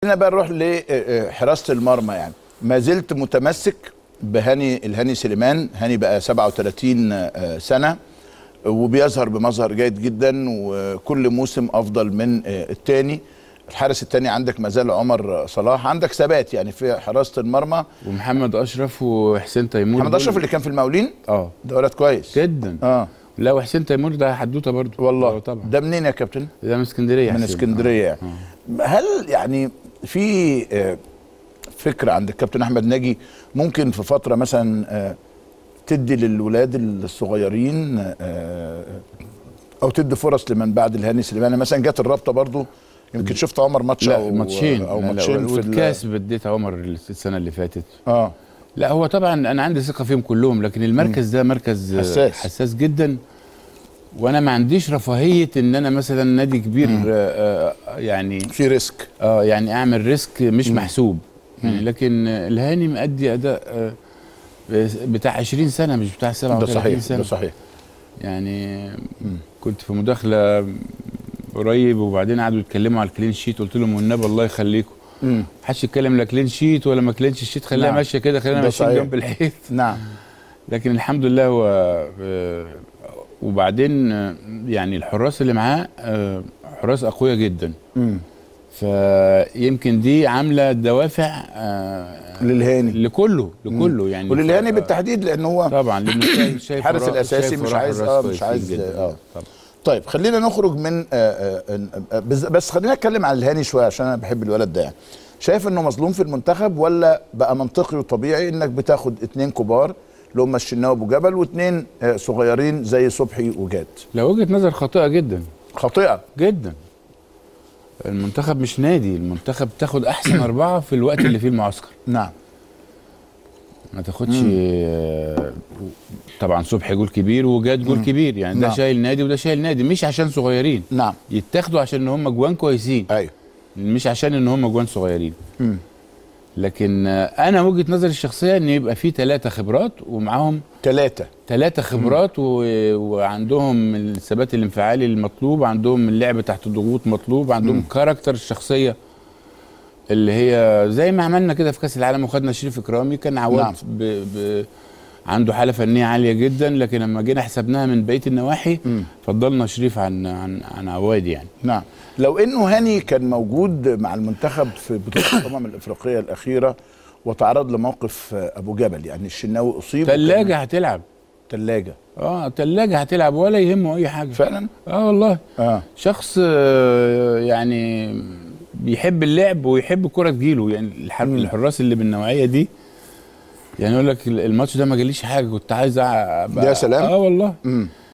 خلينا بقى نروح لحراسة المرمى. يعني ما زلت متمسك الهاني سليمان. هاني بقى 37 سنة وبيظهر بمظهر جيد جدا، وكل موسم افضل من الثاني. الحارس الثاني عندك ما زال عمر صلاح، عندك ثبات يعني في حراسة المرمى. ومحمد اشرف وحسين تيمور. محمد اشرف اللي كان في المقاولين ده ولد كويس جدا. لا، وحسين تيمور ده حدوته برضه والله طبعا. ده منين يا كابتن؟ ده من اسكندريه. من اسكندريه يعني. هل يعني في فكره عند الكابتن احمد ناجي ممكن في فتره مثلا تدي للولاد الصغيرين او تدي فرص لمن بعد الهاني سليمان؟ مثلا جت الرابطه برضو، يمكن شفت عمر ماتش او ماتشين في الكاس بديت عمر السنه اللي فاتت. لا هو طبعا انا عندي ثقه فيهم كلهم، لكن المركز ده مركز حساس جدا، وانا ما عنديش رفاهيه ان انا مثلا نادي كبير يعني في ريسك يعني اعمل ريسك مش محسوب يعني. لكن الهاني مؤدي اداء بتاع 20 سنه مش بتاع 37 سنه. ده صحيح يعني. كنت في مداخله قريب وبعدين قعدوا يتكلموا على الكلين شيت، قلت لهم والنبي الله يخليكم محدش يتكلم لا كلين شيت ولا ما كلينش شيت، خليها ماشيه كده، خلينا ماشيين جنب الحيط. نعم. لكن الحمد لله هو وبعدين يعني الحراس اللي معاه حراس اقوياء جدا. فيمكن دي عامله دوافع للهاني لكله يعني، وللهاني بالتحديد، لان هو طبعا لانه شايف الحارس الاساسي مش عايز طيب خلينا نخرج من بس خلينا نتكلم عن الهاني شويه عشان انا بحب الولد ده. يعني شايف انه مظلوم في المنتخب، ولا بقى منطقي وطبيعي انك بتاخد 2 كبار اللي هم الشناوي ابو جبل و2 صغيرين زي صبحي وجاد؟ لو وجهه نظر خاطئه جدا. خاطئه جدا. المنتخب مش نادي، المنتخب تاخد احسن 4 في الوقت اللي فيه المعسكر. نعم. ما تاخدش طبعا صبحي جول كبير وجاد جول كبير يعني. ده شايل نادي وده شايل نادي، مش عشان صغيرين. نعم. يتاخدوا عشان ان هم جوان كويسين. ايوه. مش عشان ان هم جوان صغيرين. لكن انا وجهه نظري الشخصيه ان يبقى في 3 خبرات ومعاهم 3 خبرات وعندهم الثبات الانفعالي المطلوب، عندهم اللعب تحت الضغوط مطلوب، عندهم كاركتر الشخصيه اللي هي زي ما عملنا كده في كاس العالم وخدنا شريف اكرامي. كان عواد عنده حاله فنيه عاليه جدا، لكن لما جينا حسبناها من بقيه النواحي فضلنا شريف عن عواد يعني. نعم. لو انه هاني كان موجود مع المنتخب في بطوله الامم الافريقيه الاخيره وتعرض لموقف ابو جبل، يعني الشناوي اصيب، ثلاجه هتلعب. ثلاجه ثلاجه هتلعب ولا يهمه اي حاجه فعلا. والله. شخص يعني بيحب اللعب ويحب الكره تجيله يعني. الحراس اللي بالنوعيه دي يعني يقول لك الماتش ده ما جاليش حاجه، كنت عايز يا سلام. والله.